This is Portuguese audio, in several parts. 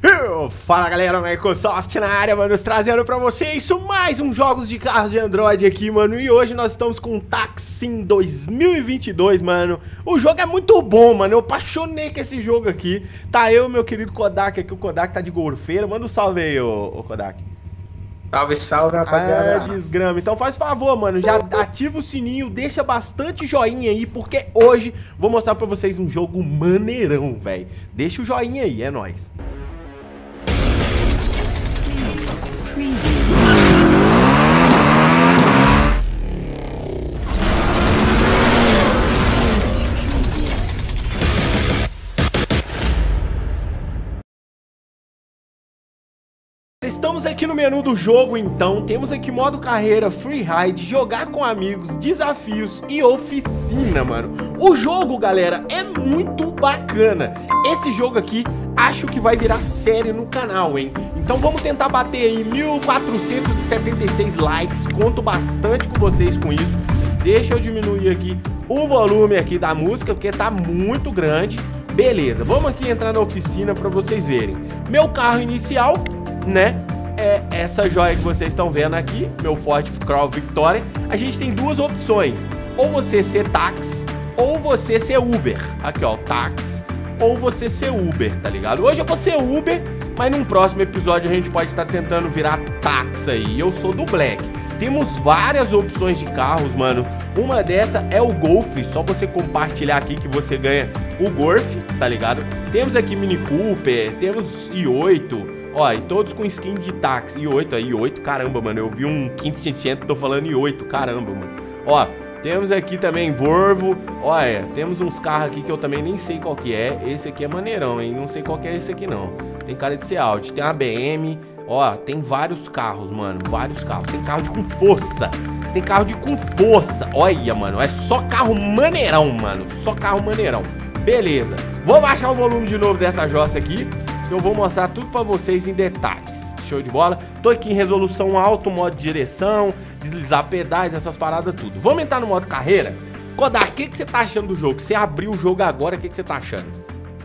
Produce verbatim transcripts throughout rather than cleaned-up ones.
Fala galera, Microsoft na área, mano, trazendo pra vocês mais um jogos de carros de Android aqui, mano. E hoje nós estamos com o Taxi dois mil e vinte e dois, mano. O jogo é muito bom, mano, eu apaixonei com esse jogo aqui. Tá eu e meu querido Kodak aqui, o Kodak tá de golfeira. Manda um salve aí, ô, ô Kodak. Salve, salve, rapaziada. Ah, desgrama. Então faz favor, mano, já ativa o sininho, deixa bastante joinha aí, porque hoje vou mostrar pra vocês um jogo maneirão, velho. Deixa o joinha aí, é nóis. Estamos aqui no menu do jogo, então, temos aqui modo carreira, free ride, jogar com amigos, desafios e oficina, mano. O jogo, galera, é muito bacana. Esse jogo aqui, acho que vai virar série no canal, hein? Então vamos tentar bater aí mil quatrocentos e setenta e seis likes, conto bastante com vocês com isso. Deixa eu diminuir aqui o volume aqui da música, porque tá muito grande. Beleza, vamos aqui entrar na oficina pra vocês verem. Meu carro inicial, né, é essa joia que vocês estão vendo aqui, meu Ford Crown Victoria. A gente tem duas opções, ou você ser táxi, ou você ser Uber. Aqui ó, táxi, ou você ser Uber, tá ligado? Hoje eu vou ser Uber, mas num próximo episódio a gente pode estar tentando virar táxi aí. Eu sou do Black. Temos várias opções de carros, mano. Uma dessa é o Golf, só você compartilhar aqui que você ganha o Golf, tá ligado? Temos aqui Mini Cooper, temos i oito, ó, e todos com skin de táxi. i oito, i oito, caramba, mano, eu vi um quinhentos, tô falando i oito, caramba, mano. Ó, temos aqui também Volvo, olha, temos uns carros aqui que eu também nem sei qual que é. Esse aqui é maneirão, hein, não sei qual que é esse aqui não. Tem cara de ser Audi, tem uma B M, ó, tem vários carros, mano, vários carros. Tem carro de com força, tem carro de com força, olha, mano, é só carro maneirão, mano, só carro maneirão. Beleza, vou baixar o volume de novo dessa jossa aqui, que eu vou mostrar tudo pra vocês em detalhes. Show de bola? Tô aqui em resolução alto, modo de direção, deslizar pedais, essas paradas tudo. Vamos entrar no modo carreira? Kodak, o que, que você tá achando do jogo? Você abriu o jogo agora, o que, que você tá achando?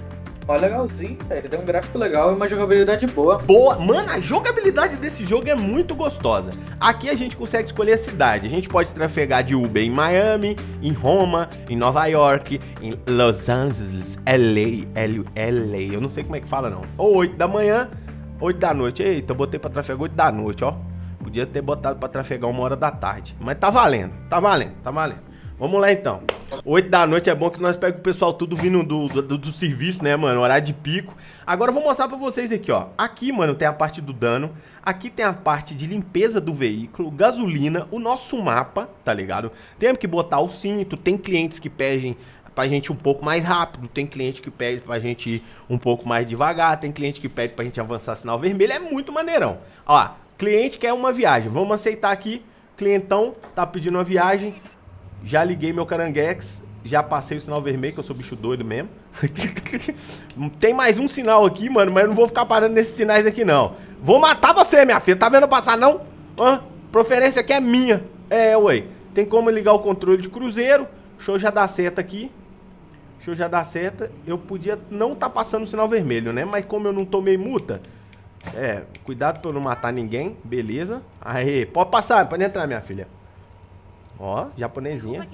Ó, legalzinho, velho. Tem um gráfico legal e uma jogabilidade boa. Boa! Mano, a jogabilidade desse jogo é muito gostosa. Aqui a gente consegue escolher a cidade. A gente pode trafegar de Uber em Miami, em Roma, em Nova York, em Los Angeles, L A, L A. Eu não sei como é que fala, não. Ou oito da manhã, oito da noite. Eita, eu botei pra trafegar oito da noite, ó. Podia ter botado pra trafegar uma hora da tarde. Mas tá valendo, tá valendo, tá valendo. Vamos lá, então. oito da noite é bom que nós pegamos o pessoal tudo vindo do, do, do serviço, né, mano? Horário de pico. Agora eu vou mostrar pra vocês aqui, ó. Aqui, mano, tem a parte do dano. Aqui tem a parte de limpeza do veículo, gasolina, o nosso mapa, tá ligado? Temos que botar o cinto. Tem clientes que pedem pra gente um pouco mais rápido. Tem cliente que pede pra gente ir um pouco mais devagar. Tem cliente que pede pra gente avançar sinal vermelho. É muito maneirão. Ó, cliente quer uma viagem. Vamos aceitar aqui. Clientão tá pedindo uma viagem. Já liguei meu caranguex, já passei o sinal vermelho, que eu sou bicho doido mesmo. Tem mais um sinal aqui, mano, mas eu não vou ficar parando nesses sinais aqui, não. Vou matar você, minha filha. Tá vendo passar, não? Hã? Preferência aqui é minha. É, ué. Tem como ligar o controle de cruzeiro. Deixa eu já dar seta aqui. Deixa eu já dar seta. Eu podia não tá passando o sinal vermelho, né? Mas como eu não tomei multa... É, cuidado pra eu não matar ninguém. Beleza. Aí, pode passar, pode entrar, minha filha. Ó, japonesinha.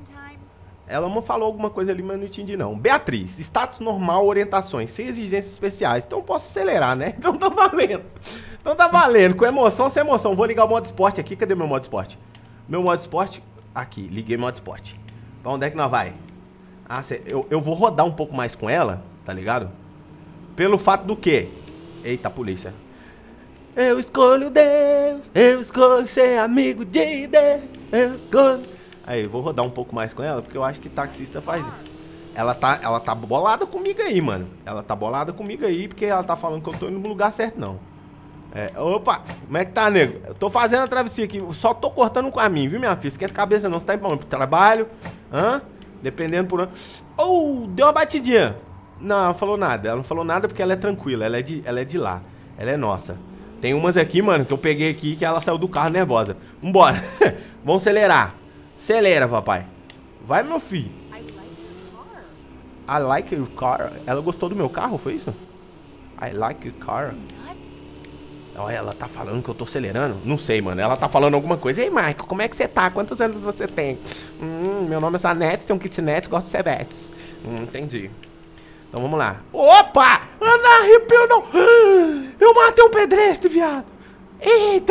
Ela me falou alguma coisa ali, mas eu não entendi não. Beatriz, status normal, orientações, sem exigências especiais. Então eu posso acelerar, né? Então tá valendo. Então tá valendo. Com emoção, sem emoção. Vou ligar o modo esporte aqui. Cadê meu modo esporte? Meu modo esporte, aqui. Liguei modo esporte. Pra onde é que nós vai? Ah, cê, eu, eu vou rodar um pouco mais com ela, tá ligado? Pelo fato do quê? Eita, polícia. Eu escolho Deus, eu escolho ser amigo de Deus, eu escolho... Aí, vou rodar um pouco mais com ela, porque eu acho que taxista faz isso. Ela tá, ela tá bolada comigo aí, mano. Ela tá bolada comigo aí, porque ela tá falando que eu tô indo no lugar certo, não. É, opa, como é que tá, nego? Eu tô fazendo a travessia aqui, só tô cortando um caminho, viu, minha filha? Esquenta a cabeça não, você tá indo pra onde? Pro trabalho? Hã? Dependendo por... Oh, deu uma batidinha. Não, ela não falou nada, ela não falou nada porque ela é tranquila, ela é de, ela é de lá, ela é nossa. Tem umas aqui, mano, que eu peguei aqui que ela saiu do carro nervosa. Vambora. Vamos acelerar. Acelera, papai. Vai, meu filho. I like your car. Ela gostou do meu carro, foi isso? I like your car. Olha, ela tá falando que eu tô acelerando? Não sei, mano. Ela tá falando alguma coisa. Ei, Michael, como é que você tá? Quantos anos você tem? Hum, meu nome é Zanetti, tem um kitnet, gosto de Cebetes. Hum, entendi. Então vamos lá. Opa! Ana, arrepio não! Eu matei um pedestre, viado! Eita!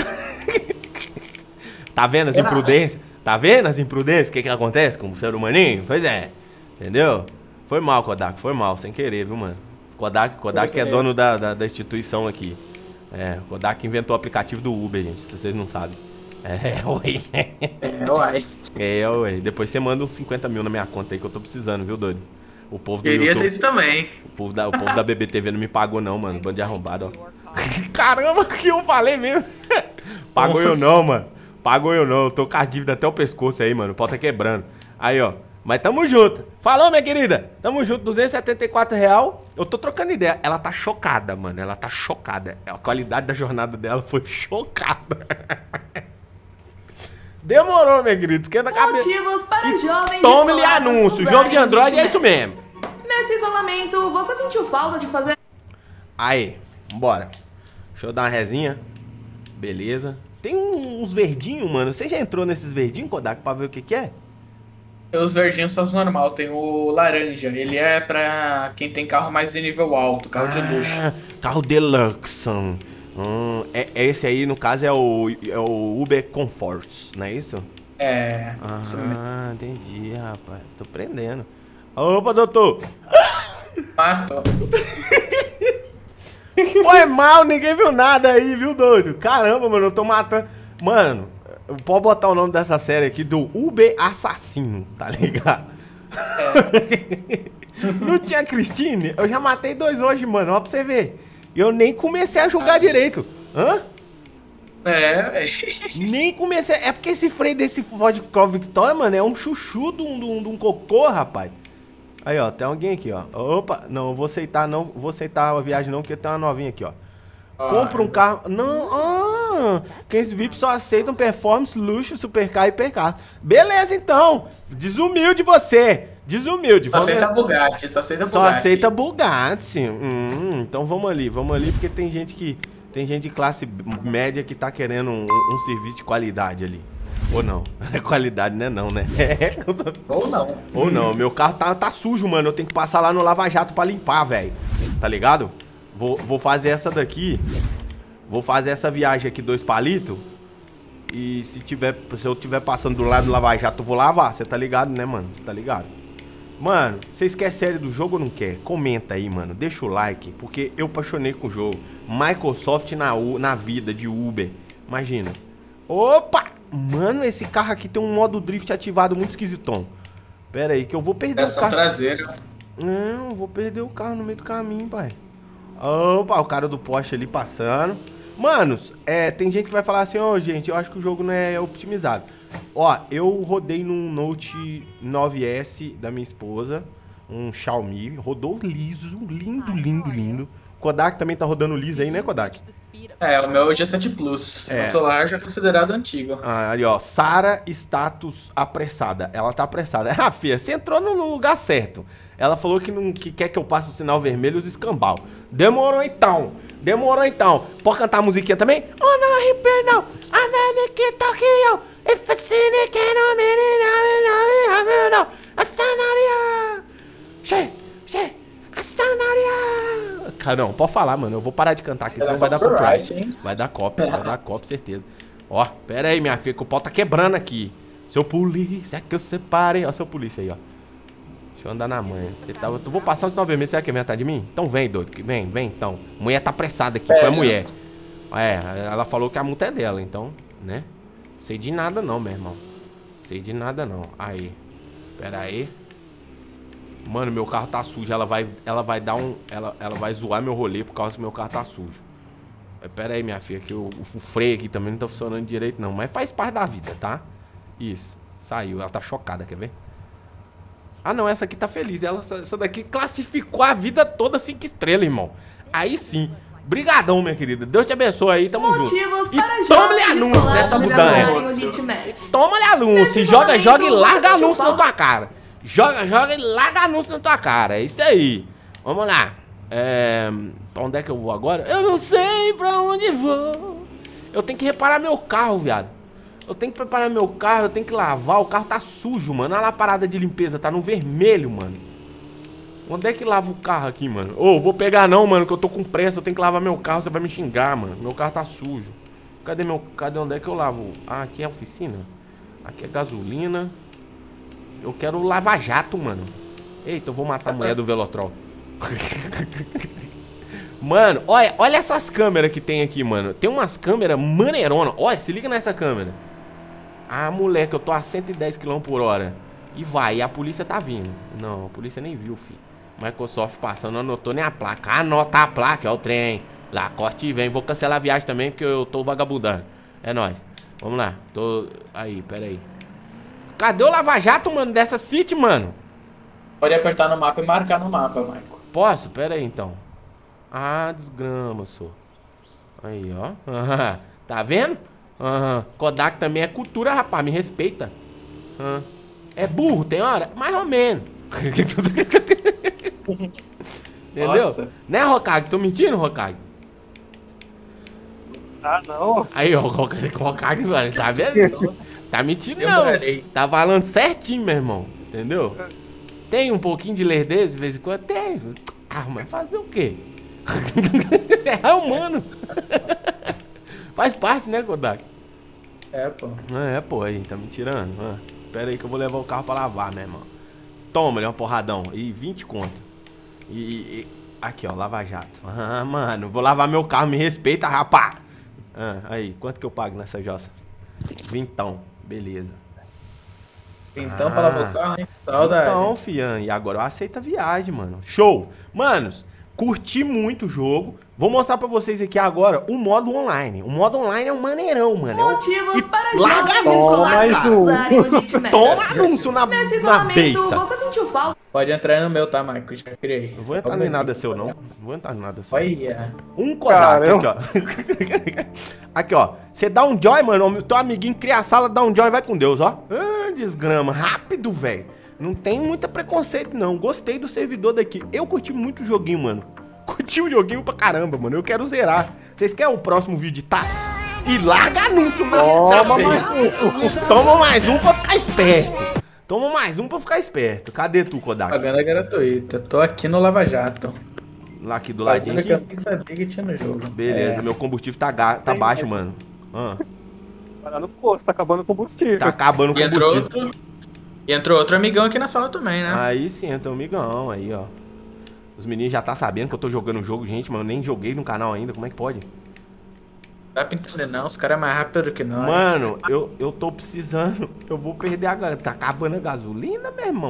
Tá vendo as imprudências? Tá vendo as imprudências? O que que acontece com o ser humaninho? Pois é. Entendeu? Foi mal, Kodak. Foi mal, sem querer, viu, mano? Kodak, Kodak é dono da, da, da instituição aqui. É, o Kodak inventou o aplicativo do Uber, gente, se vocês não sabem. É, ué. É, uai. É, ué. Depois você manda uns cinquenta mil na minha conta aí que eu tô precisando, viu, doido? O povo do Queria YouTube, ter isso também. O povo, da, o povo da B B T V não me pagou não, mano. Bando de arrombado, ó. Caramba, que eu falei mesmo. Pagou eu não, mano. Pagou eu não. Eu tô com as dívidas até o pescoço aí, mano. O pau tá quebrando. Aí, ó. Mas tamo junto. Falou, minha querida. Tamo junto. duzentos e setenta e quatro real. Eu tô trocando ideia. Ela tá chocada, mano. Ela tá chocada. A qualidade da jornada dela foi chocada. Demorou, minha querida. Esquenta a cabeça. Motivos para E jovens tome-lhe descolados anúncio. usarem Jogo de Android é internet. isso mesmo. Nesse isolamento, você sentiu falta de fazer... Aí, vambora. Deixa eu dar uma resinha. Beleza. Tem uns verdinhos, mano. Você já entrou nesses verdinhos, Kodak, pra ver o que que é? Os verdinhos são os normal, tem o laranja. Ele é pra quem tem carro mais de nível alto, carro de luxo. Ah, carro deluxe. Hum, é, esse aí, no caso, é o, é o Uber Comforts, não é isso? É. isso mesmo. Ah, entendi, rapaz. Tô prendendo. Opa, doutor. Matou. Foi mal, ninguém viu nada aí, viu, doido? Caramba, mano, eu tô matando. Mano, pode botar o nome dessa série aqui do Uber Assassino, tá ligado? É. Não tinha Christine? Eu já matei dois hoje, mano, ó pra você ver. Eu nem comecei a jogar ah, direito. Hã? É, é. Nem comecei. É porque esse freio desse Ford Crown Victoria, mano, é um chuchu de um, de um, de um cocô, rapaz. Aí, ó, tem alguém aqui, ó. Opa, não, vou aceitar, não vou aceitar a viagem não, porque tem uma novinha aqui, ó. Ah, compra um carro... Não, ah, quem V I P só aceitam performance, luxo, supercar e hipercar. Beleza, então. Desumilde você. Desumilde. Só aceita Bugatti, só aceita Só Bugatti. aceita Bugatti. Hum, então vamos ali, vamos ali, porque tem gente que... Tem gente de classe média que tá querendo um, um serviço de qualidade ali. Ou não. Qualidade não é não, né? Ou não. Ou não. Meu carro tá, tá sujo, mano. Eu tenho que passar lá no Lava Jato pra limpar, velho. Tá ligado? Vou, vou fazer essa daqui. Vou fazer essa viagem aqui, dois palitos. E se tiver, se eu tiver passando do lado do Lava Jato, eu vou lavar. Você tá ligado, né, mano? Você tá ligado? Mano, vocês querem série do jogo ou não quer? Comenta aí, mano. Deixa o like, porque eu apaixonei com o jogo. Microsoft na, na vida de Uber. Imagina. Opa! Mano, esse carro aqui tem um modo drift ativado muito esquisitão. Pera aí, que eu vou perder Essa o carro. traseira. Não, eu vou perder o carro no meio do caminho, pai. Opa, o cara do Porsche ali passando. Manos, é, tem gente que vai falar assim, ó, oh, gente, eu acho que o jogo não é optimizado. Ó, eu rodei num Note nove S da minha esposa, um Xiaomi, rodou liso, lindo, lindo, lindo. Kodak também tá rodando liso aí, né, Kodak? É, o meu é o G sete Plus. É. O celular já é considerado antigo. Ah, ali, ó, Sara status apressada. Ela tá apressada. Ah, filha, você entrou no lugar certo. Ela falou que, não, que quer que eu passe o sinal vermelho e os escambau. Demorou então. Demorou então. Pode cantar a musiquinha também? Oh, não, arrepio não. Ah, não, que Tokyo. If I see it, can't me, não. Assanaria. Che, che. Assanaria. Cara, não, pode falar, mano. Eu vou parar de cantar aqui, senão vai dar copyright. Vai dar copy, vai dar copy, certeza. Ó, pera aí, minha filha, que o pau tá quebrando aqui. Seu polícia, é que eu separei. Ó, seu polícia aí, ó. Deixa eu andar na manha. Tá, eu vou passar uns nove meses. Você quer me atrás de mim? Então vem, doido. Vem, vem, então. Mulher tá apressada aqui. É, foi a mulher. É, ela falou que a multa é dela, então, né? Sei de nada não, meu irmão. Sei de nada não. Aí. Pera aí. Mano, meu carro tá sujo. Ela vai, ela vai dar um... Ela, ela vai zoar meu rolê por causa que meu carro tá sujo. Pera aí, minha filha, que o, o freio aqui também não tá funcionando direito, não. Mas faz parte da vida, tá? Isso. Saiu. Ela tá chocada, quer ver? Ah, não. Essa aqui tá feliz. Ela, essa daqui classificou a vida toda cinco estrelas, irmão. Aí sim. Brigadão, minha querida. Deus te abençoe aí. Tamo junto. E toma-lhe anúncio nessa mudança. Toma-lhe anúncio. Joga, joga e larga anúncio na tua cara. Joga, joga e larga anúncio na tua cara. É isso aí. Vamos lá. É... Pra onde é que eu vou agora? Eu não sei pra onde vou. Eu tenho que reparar meu carro, viado. Eu tenho que preparar meu carro, eu tenho que lavar. O carro tá sujo, mano. Olha lá a parada de limpeza, tá no vermelho, mano. Onde é que lava o carro aqui, mano? Ô, oh, vou pegar não, mano, que eu tô com pressa. Eu tenho que lavar meu carro, você vai me xingar, mano. Meu carro tá sujo. Cadê meu... Cadê onde é que eu lavo? Ah, aqui é a oficina. Aqui é gasolina. Eu quero lava-jato, mano. Eita, eu vou matar a mulher do Velotrol. Mano, olha, olha essas câmeras que tem aqui, mano. Tem umas câmeras maneironas. Olha, se liga nessa câmera. Ah, moleque, eu tô a cento e dez quilômetros por hora. E vai, e a polícia tá vindo. Não, a polícia nem viu, filho. Microsoft passando, não anotou nem a placa. Anota a placa, é o trem. Lá, corte e vem. Vou cancelar a viagem também, porque eu tô vagabundando. É nóis. Vamos lá. Tô... Aí, pera aí. Cadê o lava-jato, mano, dessa City, mano? Pode apertar no mapa e marcar no mapa, Michael. Posso? Pera aí, então. Ah, desgrama, só. Aí, ó. Uhum. Tá vendo? Uhum. Kodak também é cultura, rapaz. Me respeita. Uhum. É burro, tem hora? Mais ou menos. Entendeu? Nossa. Né, Hokage? Tô mentindo, Hokage? Ah, não. Aí, ó, o Hokage, mano, tá vendo? Tá mentindo, não. Tá falando certinho, meu irmão. Entendeu? Tem um pouquinho de lerdez de vez em quando? Tem. Ah, mas fazer o quê? É humano. Faz parte, né, Kodak? É, pô. É, pô, aí, tá me tirando. Ah, pera aí que eu vou levar o carro pra lavar, meu irmão. Toma, ele é um porradão. E vinte conto. E, e... Aqui, ó, lava jato. Ah, mano, vou lavar meu carro, me respeita, rapá. Ah, aí, quanto que eu pago nessa jossa? Vintão, beleza. Então, ah, pra lavar o carro, hein? Saudade. Então, fian, e agora eu aceito a viagem, mano. Show! Manos, curti muito o jogo. Vou mostrar pra vocês aqui agora o modo online. O modo online é um maneirão, mano. Motivos é um... para larga jovens mais um. usarem o Nitmatch. Toma anúncio na, Nesse na isolamento, beiça. você sentiu falta? Pode entrar no meu, tá, Michael? Já criei. Eu vou entrar em nada seu, não. Não vou entrar em nada seu. Olha. Um Kodak, Caramba. aqui, ó. Aqui, ó. Você dá um joy, mano. O teu amiguinho cria a sala, dá um joy, vai com Deus, ó. Ah, desgrama. Rápido, velho. Não tem muito preconceito, não. Gostei do servidor daqui. Eu curti muito o joguinho, mano. Curti o joguinho pra caramba, mano. Eu quero zerar. Vocês querem o próximo vídeo de tá? E larga anúncio na Toma na mais um. Toma mais um pra ficar esperto. Toma mais um pra ficar esperto. Cadê tu, Kodak? Pagando é gratuita. Tô aqui no Lava Jato. Lá aqui do ladinho aqui. Eu nem sabia que tinha no jogo. Beleza, É. meu combustível tá, ga... tá baixo, mano. Ah. Parar no posto, tá acabando o combustível. Tá acabando o E entrou combustível. outro, e entrou outro amigão aqui na sala também, né? Aí sim, então, amigão, aí, ó. Os meninos já tá sabendo que eu tô jogando o jogo, gente, mas eu nem joguei no canal ainda, como é que pode? Não dá pra entender não, os caras é mais rápido que nós. Mano, eu, eu tô precisando, eu vou perder a... ga- Tá acabando a gasolina, meu irmão.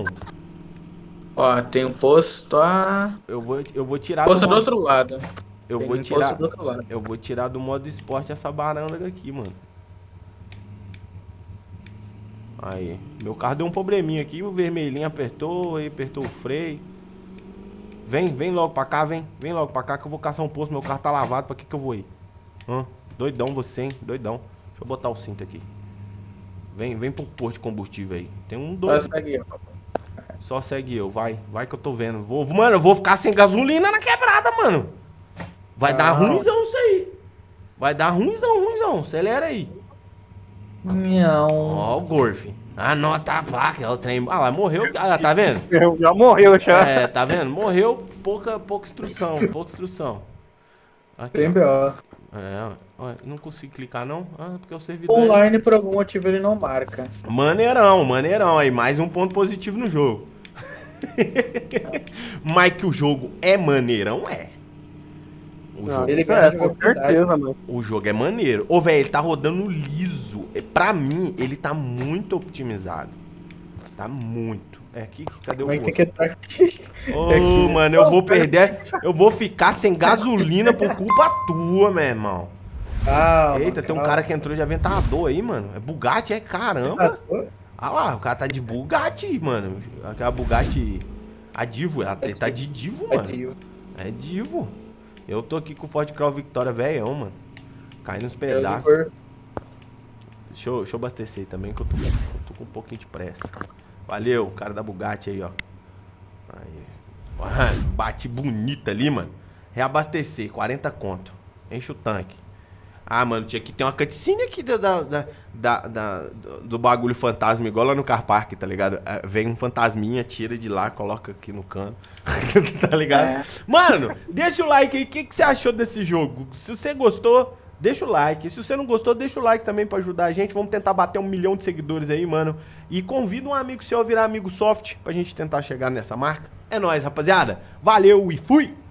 Ó, tem um posto a... Eu vou, eu vou tirar Posto do modo- outro lado. Eu Tem vou um tirar... posto do outro lado. Eu vou tirar do modo esporte essa baranga aqui, mano. Aí, meu carro deu um probleminha aqui, o vermelhinho apertou, aí apertou o freio. Vem, vem logo pra cá, vem. Vem logo pra cá que eu vou caçar um posto, meu carro tá lavado, pra que que eu vou ir? Hã? Doidão você, hein? Doidão. Deixa eu botar o cinto aqui. Vem, vem pro posto de combustível aí. Tem um doido. Só segue, ó. Só segue eu, vai. Vai que eu tô vendo. Vou, mano, eu vou ficar sem gasolina na quebrada, mano. Vai dar ruimzão isso aí. Vai dar ruimzão, ruimzão. Acelera aí. Não. Ó o Golf. Anota a placa, é o trem. Ah lá, morreu. Ah lá, tá vendo? Eu já morreu já. É, tá vendo? Morreu, pouca, pouca instrução, pouca instrução. Aqui, Tem ó. B O. É, ó, não consigo clicar não. Ah, porque o servidor... é- Online, por algum motivo, ele não marca. Maneirão, maneirão. Aí, mais um ponto positivo no jogo. Mas que o jogo é maneirão, é. O Não, jogo, ele isso ganha é, com jogabilidade. certeza, mano. o jogo é maneiro. Ô, velho, ele tá rodando liso. É, pra mim, ele tá muito optimizado. Tá muito. É aqui, cadê o Como é que tem posto? que entrar aqui? Ô, mano, eu vou perder. Eu vou ficar sem gasolina por culpa tua, meu irmão. Calma, Eita, tem um calma. cara que entrou de aventador aí, mano. É Bugatti, é caramba. Ah lá, o cara tá de Bugatti, mano. Aquela Bugatti. A Divo, ela- ele tá de Divo, mano. É Divo. Eu tô aqui com o Ford Crown Victoria velhão, mano. Caindo nos pedaços. Deixa eu, deixa eu abastecer aí também, que eu tô, eu tô com um pouquinho de pressa. Valeu, o cara da Bugatti aí, ó. Aí. Ah, bate bonita ali, mano. Reabastecer, quarenta conto. Enche o tanque. Ah, mano, tinha que ter uma cutscene aqui da, da, da, da, da- do bagulho fantasma, igual lá no Car Park, tá ligado? Ah, vem um fantasminha, tira de lá, coloca aqui no cano. Tá ligado? É. Mano, deixa o like aí. O que, que você achou desse jogo? Se você gostou, deixa o like. Se você não gostou, deixa o like também pra ajudar a gente. Vamos tentar bater um milhão de seguidores aí, mano. E convida um amigo seu a virar amigo soft pra gente tentar chegar nessa marca. É nóis, rapaziada. Valeu e fui!